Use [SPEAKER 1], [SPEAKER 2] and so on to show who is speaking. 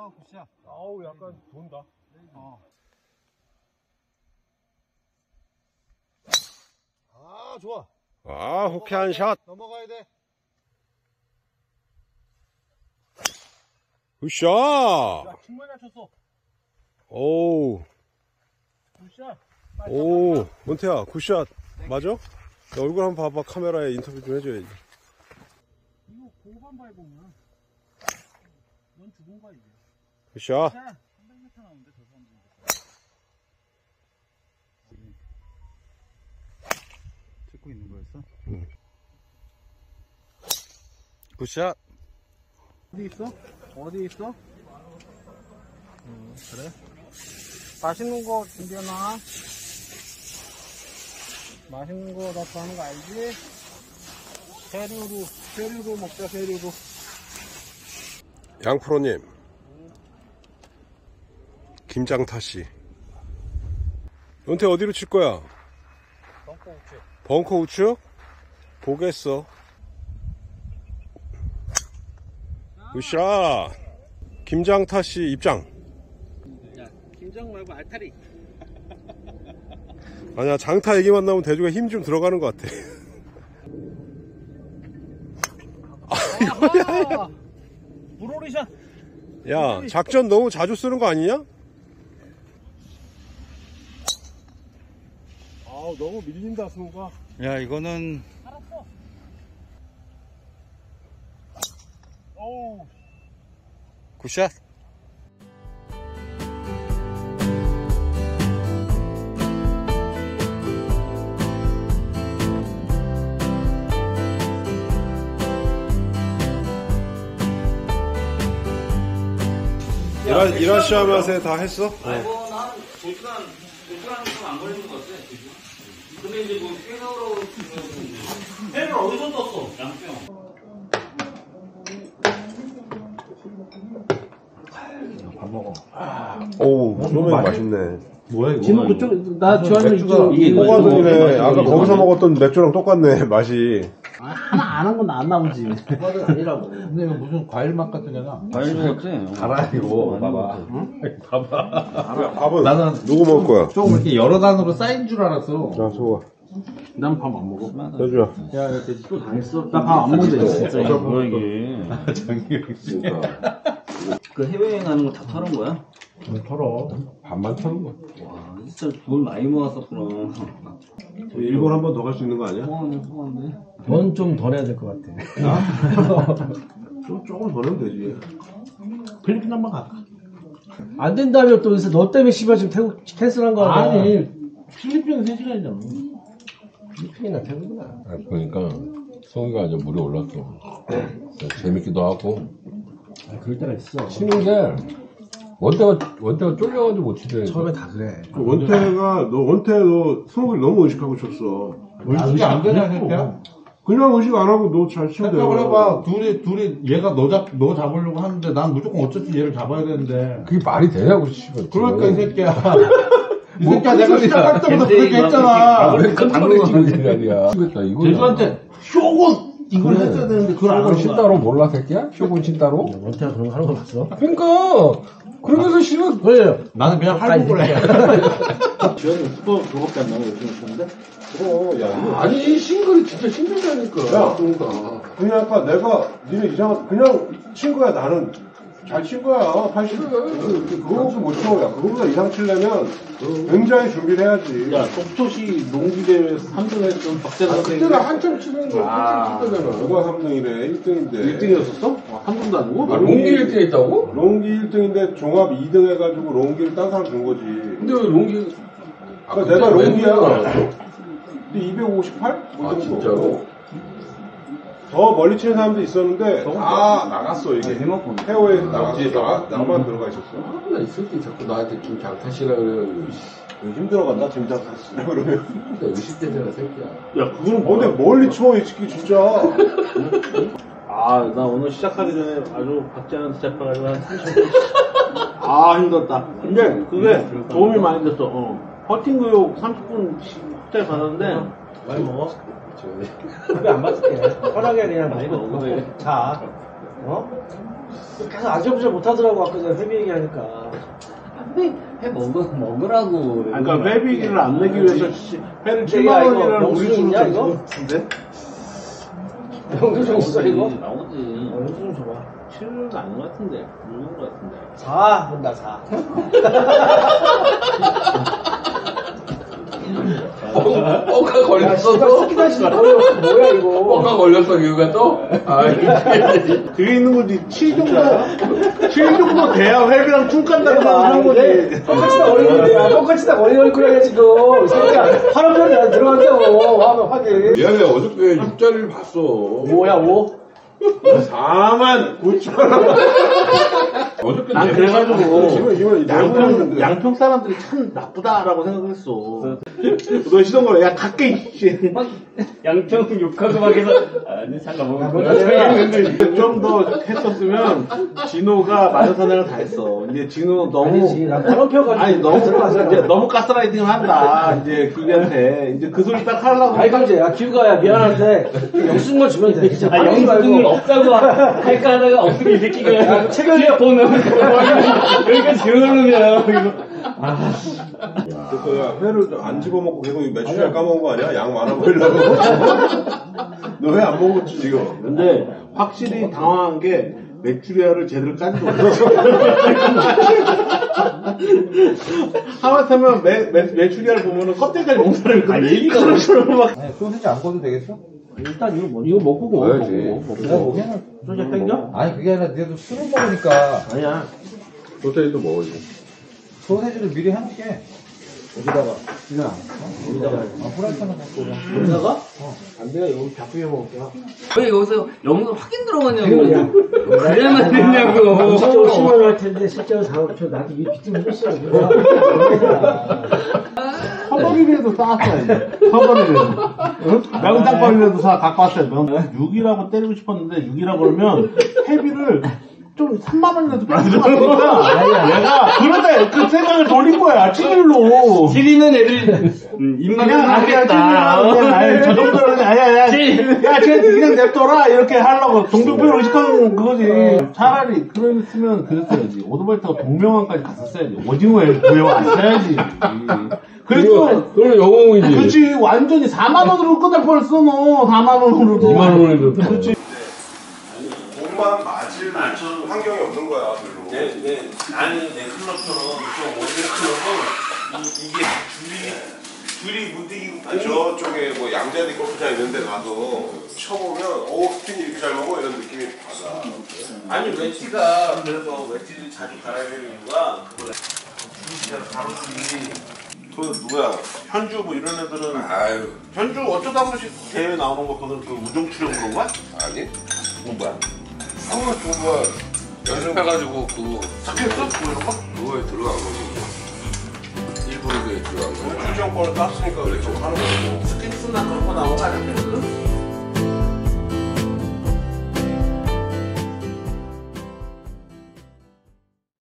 [SPEAKER 1] 아, 굿샷.
[SPEAKER 2] 아우, 약간 돈다.
[SPEAKER 1] 아, 좋아.
[SPEAKER 3] 아, 호쾌한 샷.
[SPEAKER 1] 넘어가야 돼.
[SPEAKER 3] 굿샷.
[SPEAKER 2] 야, 충분히 맞췄어.
[SPEAKER 3] 오우.
[SPEAKER 2] 굿샷.
[SPEAKER 3] 오, 원태야, 굿샷. 맞아? 야, 얼굴 한번 봐봐. 카메라에 인터뷰 좀 해줘야지.
[SPEAKER 2] 이거 고반 밟으면 넌 죽은 거야, 이제.
[SPEAKER 3] 굿샷.
[SPEAKER 2] 300m 나오는데, 저 사람 찍고 있는 거였어?
[SPEAKER 3] 굿샷.
[SPEAKER 2] 어디 있어? 어디 있어? 그래? 맛있는 거 준비해놔. 맛있는 거 나 좋아하는 거 알지? 세류로 먹자, 세류로.
[SPEAKER 3] 양프로님. 김장타씨. 원태 어디로 칠 거야?
[SPEAKER 2] 벙커 우측.
[SPEAKER 3] 벙커 우측? 보겠어. 굿샷. 김장타씨 입장.
[SPEAKER 2] 야, 김장 말고 알타리.
[SPEAKER 3] 아니야, 장타 얘기만 나오면 대주가 힘 좀 들어가는 것 같아.
[SPEAKER 2] 아하! 브로리샷.
[SPEAKER 3] 야, 작전 너무 자주 쓰는 거 아니냐?
[SPEAKER 2] 아우, 너무 밀린다, 승우가.
[SPEAKER 1] 야, 이거는.
[SPEAKER 2] 알았어. 어우.
[SPEAKER 1] 굿샷.
[SPEAKER 3] 이라시아 맛에 다 했어?
[SPEAKER 4] 아이고, 난 2시간 좀 안 걸리는 것 같아. 근데 이제 뭐, 회를 어디서 떴어? 양평.
[SPEAKER 3] 오, 소면 맛있네.
[SPEAKER 2] 뭐야, 이거?
[SPEAKER 5] 지금 그쪽, 나 좋아하는 이쪽.
[SPEAKER 3] 호가든이네. 아까 거기서 먹었던 맥주랑 똑같네, 맛이.
[SPEAKER 5] 하나 안 한 건 안 나오지.
[SPEAKER 6] 그거는 아니라고. 근데 이거 무슨 과일 맛 같은 게나.
[SPEAKER 4] 과일 먹었지?
[SPEAKER 6] 달아, 이거. 봐봐.
[SPEAKER 3] 야, 밥은
[SPEAKER 6] 나는
[SPEAKER 3] 누구 먹을 거야?
[SPEAKER 6] 조금 이렇게 여러 단으로 쌓인 줄 알았어.
[SPEAKER 3] 자, 소가.
[SPEAKER 5] 난 밥 안 먹어.
[SPEAKER 3] 해주야.
[SPEAKER 5] 야, 또 당했어. 나 밥 안 먹는데, 진짜.
[SPEAKER 4] 뭐야, 이게. 그 해외여행 가는 거 다 털은 거야?
[SPEAKER 6] 털어. 반만 털은 거.
[SPEAKER 4] 와, 진짜 돈 많이 모았었구나.
[SPEAKER 3] 일본 한 번 더 갈 수 있는 거 아니야?
[SPEAKER 4] 통화네.
[SPEAKER 5] 넌 좀 덜 해야 될 것 같아.
[SPEAKER 3] 조금 더 내면 되지.
[SPEAKER 5] 필리핀 한번 갈까? 안 된다며 또 요새 너 때문에 씨발 지금 태국 캔슬한 거 아니야? 아니, 필리핀은 3시간이잖아. 필리핀이나 태국이나.
[SPEAKER 7] 아, 보니까 성우가 좀 물에 올랐어. 재밌기도 하고.
[SPEAKER 5] 아, 그럴 때가 있어.
[SPEAKER 7] 치는 게 원태가 쫄려가지고 못 치더라고.
[SPEAKER 5] 처음에 다 그래.
[SPEAKER 3] 원태 너 스모크를 너무 의식하고 쳤어.
[SPEAKER 6] 의식이 안 되냐, 새끼야?
[SPEAKER 3] 그냥 의식 안 하고 너 잘 치면 돼.
[SPEAKER 6] 생각을 해봐. 둘이 얘가 너 잡으려고 하는데 난 무조건 어쨌든 얘를 잡아야 되는데.
[SPEAKER 7] 그게 말이 되냐고, 씨발.
[SPEAKER 6] 그러니까 이 새끼야. 이
[SPEAKER 7] 뭐
[SPEAKER 6] 새끼야 내가 시작할 때부터 그렇게 했잖아.
[SPEAKER 7] 왜 깜짝이 치는 게 아니야. 미치겠다, 이거.
[SPEAKER 6] 제주한테 쇼군! 이걸
[SPEAKER 7] 그래.
[SPEAKER 6] 했어야 되는데 그걸 안
[SPEAKER 7] 쇼군
[SPEAKER 6] 하는 거야.
[SPEAKER 7] 신따로 몰라, 새끼야? 쇼군 신따로?
[SPEAKER 5] 원태가 그런 거 하는 거 봤어?
[SPEAKER 7] 그러니까! 그러면서 씨발.
[SPEAKER 5] 그래요.
[SPEAKER 6] 나는 그냥 할부를 해.
[SPEAKER 4] 지원이 그거, 그거밖에 안 나와, 요즘 좋은데?
[SPEAKER 7] 아니, 싱글이 진짜 힘들다니까.
[SPEAKER 3] 야.
[SPEAKER 7] 그러니까.
[SPEAKER 3] 그냥 아까 내가 니네 이상한 그냥 친 거야. 나는 잘 친 거야. 80. 그거밖에 못 쳐. 야, 그거보다 이상 치려면 굉장히 준비를 해야지.
[SPEAKER 4] 야, 독초시 농기대회에서 3등 했던 박재남
[SPEAKER 7] 그때가 한참 치는 거, 한참 치잖아.
[SPEAKER 3] 누가 3등이래? 1등인데.
[SPEAKER 4] 1등이었었어? 3등도 아니고?
[SPEAKER 7] 아, 롱기 1등 했다고?
[SPEAKER 3] 롱기 1등인데 종합 2등 해가지고 롱기를 딴 사람 준 거지.
[SPEAKER 7] 근데 왜 롱기.
[SPEAKER 3] 그러니까 내가 롱기야.
[SPEAKER 7] 롱기야.
[SPEAKER 3] 근데 258? 뭐
[SPEAKER 7] 아,
[SPEAKER 3] 정도.
[SPEAKER 7] 진짜로?
[SPEAKER 3] 더 멀리 치는 사람도 있었는데 다 나갔어. 이게
[SPEAKER 4] 해먹고.
[SPEAKER 3] 페어웨이에서 나갔어. 나만 들어가 있었어.
[SPEAKER 7] 나 있을 때 자꾸 나한테 김장타시라 그래가지고.
[SPEAKER 3] 힘들어간다 짐작 탔어. 그러면.
[SPEAKER 7] 진짜 의식되잖아, 새끼야.
[SPEAKER 4] 야, 그거는
[SPEAKER 3] 근데 멀리 쳐, 이 새끼 진짜.
[SPEAKER 4] 아, 나 오늘 시작하기 전에 아주 박재한테 잡혀가지고 한 30분. 아, 힘들었다. 근데 그게 도움이 많이 됐어. 퍼팅 교육 30분 호텔 받았는데.
[SPEAKER 5] 많이 먹어? 밥이 안 맞을게. 편하게 그냥
[SPEAKER 4] 많이 먹어.
[SPEAKER 5] 자, 어? 계속 안절부절 못하더라고 아까 전에 회비 얘기하니까.
[SPEAKER 8] 해 먹으라고.
[SPEAKER 4] 그러니까 회비기를 안 내기 위해서 회를
[SPEAKER 5] 근데 야,
[SPEAKER 4] 7만
[SPEAKER 5] 이거
[SPEAKER 4] 원이라는 우리
[SPEAKER 5] 영수증 있냐, 이거?
[SPEAKER 4] 같은데?
[SPEAKER 5] 영수증 있어 이거?
[SPEAKER 4] 나오지.
[SPEAKER 5] 영수증 줘봐.
[SPEAKER 4] 7은 아닌 것 같은데. 6인 것 같은데.
[SPEAKER 5] 4 본다 4.
[SPEAKER 7] 뻥가 걸렸어.
[SPEAKER 5] 새끼들 진짜 뭐야 이거.
[SPEAKER 7] 뻥가 걸렸어, 이유가 또? 아,
[SPEAKER 4] 그게 있는 거지. 7 정도 돼야 회비랑 퉁 깐다고 생각하는 거지.
[SPEAKER 5] 뻥카치다 어린이야. 뻥카치다 어린이 거야 지금. 이 새끼야. 파란편에 안 들어간다고 하면 하게.
[SPEAKER 7] 미안해, 어저께 6자리를 봤어.
[SPEAKER 5] 뭐야 5?
[SPEAKER 3] 4만 9천 원.
[SPEAKER 7] 어저께
[SPEAKER 4] 난
[SPEAKER 7] 내가
[SPEAKER 4] 그래가지고
[SPEAKER 3] 이건
[SPEAKER 4] 양평 사람들이 참 나쁘다라고 생각했어. 너 시선 걸어. 야 갈게 이씨.
[SPEAKER 8] 양평 욕하고 막 해서 아니 잠깐만.
[SPEAKER 4] 좀 더 했었으면 진호가 마녀사냥을 다 했어. 이제 진호 너무
[SPEAKER 5] 아니지. 난 파란편 가지고.
[SPEAKER 4] 아니 너무
[SPEAKER 5] 들어가서
[SPEAKER 4] 이제 너무 가스라이팅을 한다. 이제 그게한테 이제 그 소리 딱 하려고.
[SPEAKER 5] 아이 강제 야 기우가 미안한데 영수증만 주면 돼. 진짜
[SPEAKER 8] 아 영수증을 없다고 할까 하다가 없으면 이 새끼가 책을 보는 여기까지 들어오면
[SPEAKER 3] 야, 회를 안 집어먹고 계속 매출을 까먹은 거 아니야? 양 많아 보이려고. 너 회 안 먹었지 지금?
[SPEAKER 4] 근데 확실히 당황한 게 메추리알을 제대로 까지도 못했어. 하마터면 메추리알 보면은 껍데기까지 먹는 사람이 있거든.
[SPEAKER 8] 얘기가
[SPEAKER 4] 막.
[SPEAKER 6] 아니, 소세지 안 꺼도 되겠어?
[SPEAKER 5] 일단 이거 먹고
[SPEAKER 7] 먹어야지.
[SPEAKER 6] 내가 보기에는.
[SPEAKER 5] 소주 땡겨?
[SPEAKER 6] 아니, 그게 아니라 너도 술을 먹으니까
[SPEAKER 4] 아니야.
[SPEAKER 7] 소세지도 먹어야지.
[SPEAKER 6] 소세지를 미리 해놓게.
[SPEAKER 5] 여기다가
[SPEAKER 6] 그냥.
[SPEAKER 5] 여기다가
[SPEAKER 6] 프라이팬을 갖고 오자.
[SPEAKER 5] 여기다가? 안 돼. 여기 밥 비벼 먹을게.
[SPEAKER 8] 왜 여기서 영수 확인 들어가냐고.
[SPEAKER 5] 그래야.
[SPEAKER 8] 그래야만 되냐고.
[SPEAKER 5] 공식적으로 10만 원 할 텐데 실제로 4억 나한테 이 비트면 몇이야.
[SPEAKER 4] 허벌이라도 싸왔어야지. 허벌이라도. 명당벌이라도 갖고 왔어야 돼. 6이라고 때리고 싶었는데 6이라고 그러면 회비를 좀 3만 원이라도 빠질 것 같으니까 내가 그러다 그 생각을 돌린 거야. 7일로.
[SPEAKER 8] 7이면 애들 입만
[SPEAKER 4] 그냥
[SPEAKER 8] 하겠다.
[SPEAKER 4] 아니 저 정도는 아야 그냥 냅둬라 이렇게 하려고 동병표를 의식하는 그거지. 차라리 그랬으면 그랬어야지. 오토바이트가 동명항까지 갔었어야지. 오징어에 구해왔어야지. 그래서
[SPEAKER 7] 그건 영웅이지.
[SPEAKER 4] 그렇지 완전히 4만 원으로 끝날 뻔했어 너. 4만 원으로도.
[SPEAKER 7] 2만 원이도.
[SPEAKER 4] 그렇지.
[SPEAKER 3] 공만 맞을 환경이 없는 거야 별로.
[SPEAKER 2] 아니 내 클럽처럼 좀 오래 클럽은 이게 줄이 무디기고
[SPEAKER 3] 저쪽에 뭐 양자리 골프장 이런 데 가서 쳐보면 스핀 이렇게 잘 먹어 이런 느낌이 받아.
[SPEAKER 2] 아니 웨지가 그래서 웨지를 자주 갈아야 되는 이유가 그거야. 줄이 가로수기 그 누구야 현주 뭐 이런 애들은
[SPEAKER 3] 아유
[SPEAKER 2] 현주 어쩌다 한 번씩 대회 나오는 거 그거는 그 우정 출연 그런 거야?
[SPEAKER 3] 아니
[SPEAKER 2] 그건 뭐야?
[SPEAKER 3] 한번 저거 연습해가지고 그
[SPEAKER 2] 삭혔어? 뭐 이런 거?
[SPEAKER 3] 그거에 들어간 거지. 일부러 그에 들어간 거. 출전권을 땄으니까 그래 저거 하는 거고.
[SPEAKER 2] 스킨스나 그런 거 나온 거 아니야?